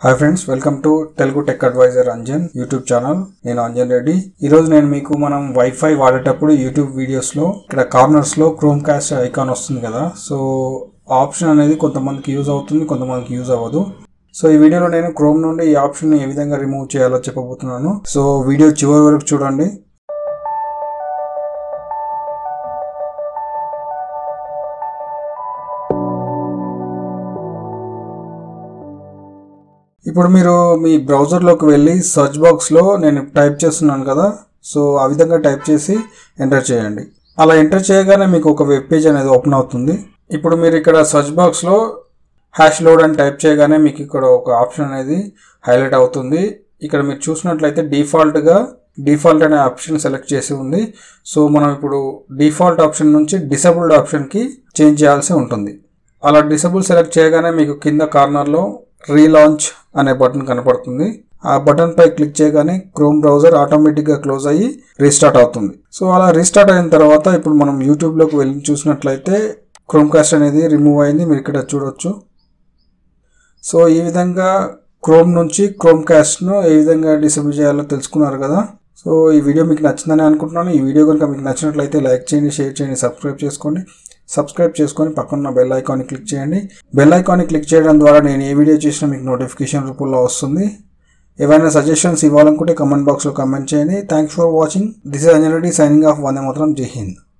Hi friends, welcome to Telugu tech advisor Anjan YouTube channel. నేను అంజన్ రెడ్డి. ఈరోజు నేను మీకు మనం వైఫై వాడేటప్పుడు యూట్యూబ్ వీడియోస్లో ఇక్కడ కార్నర్స్లో క్రోమ్ కాస్ట్ ఐకాన్ వస్తుంది కదా, సో ఆప్షన్ అనేది కొంతమందికి యూజ్ అవుతుంది, కొంతమందికి యూజ్ అవ్వదు. సో ఈ వీడియోలో నేను క్రోమ్ నుండి ఈ ఆప్షన్ ఏ విధంగా రిమూవ్ చేయాలో చెప్పబోతున్నాను. సో వీడియో చివరి వరకు చూడండి. ఇప్పుడు మీరు మీ బ్రౌజర్లోకి వెళ్ళి సర్చ్ బాక్స్లో నేను టైప్ చేస్తున్నాను కదా, సో ఆ విధంగా టైప్ చేసి ఎంటర్ చేయండి. అలా ఎంటర్ చేయగానే మీకు ఒక వెబ్ పేజ్ అనేది ఓపెన్ అవుతుంది. ఇప్పుడు మీరు ఇక్కడ సర్చ్ బాక్స్లో #load అని టైప్ చేయగానే మీకు ఇక్కడ ఒక ఆప్షన్ అనేది హైలైట్ అవుతుంది. ఇక్కడ మీరు చూసినట్లయితే డిఫాల్ట్ అనే ఆప్షన్ సెలెక్ట్ చేసి ఉంది. సో మనం ఇప్పుడు డిఫాల్ట్ ఆప్షన్ నుంచి డిసేబుల్డ్ ఆప్షన్కి చేంజ్ చేయాల్సి ఉంటుంది. అలా డిసేబుల్ సెలెక్ట్ చేయగానే మీకు కింద కార్నర్లో రీలాంచ్ అనే బటన్ కనపడుతుంది. ఆ బటన్ పై క్లిక్ చేయగానే క్రోమ్ బ్రౌజర్ ఆటోమేటిక్గా క్లోజ్ అయ్యి రీస్టార్ట్ అవుతుంది. సో అలా రీస్టార్ట్ అయిన తర్వాత ఇప్పుడు మనం యూట్యూబ్లోకి వెళ్ళి చూసినట్లయితే క్రోమ్ కాస్ట్ అనేది రిమూవ్ అయింది, మీరు ఇక్కడ చూడొచ్చు. సో ఈ విధంగా క్రోమ్ నుంచి క్రోమ్ కాస్ట్ను ఏ విధంగా డిసేబుల్ చేయాలో తెలుసుకున్నారు కదా. సో ఈ వీడియో మీకు నచ్చిందని అనుకుంటున్నాను. ఈ వీడియో కనుక మీకు నచ్చినట్లయితే లైక్ చేయండి, షేర్ చేయండి, సబ్స్క్రైబ్ చేసుకొని పక్కన బెల్ ఐకాన్ని క్లిక్ చేయండి. బెల్ ఐకాన్ని క్లిక్ చేయడం ద్వారా నేను ఏ వీడియో చేసినా మీకు నోటిఫికేషన్ రూపంలో వస్తుంది. ఏవైనా సజెషన్స్ ఇవ్వాలనుకుంటే కమెంట్ బాక్స్లో కమెంట్ చేయండి. Thanks for watching. This is Anjan Reddy signing off. Vande Mataram. జై హింద్.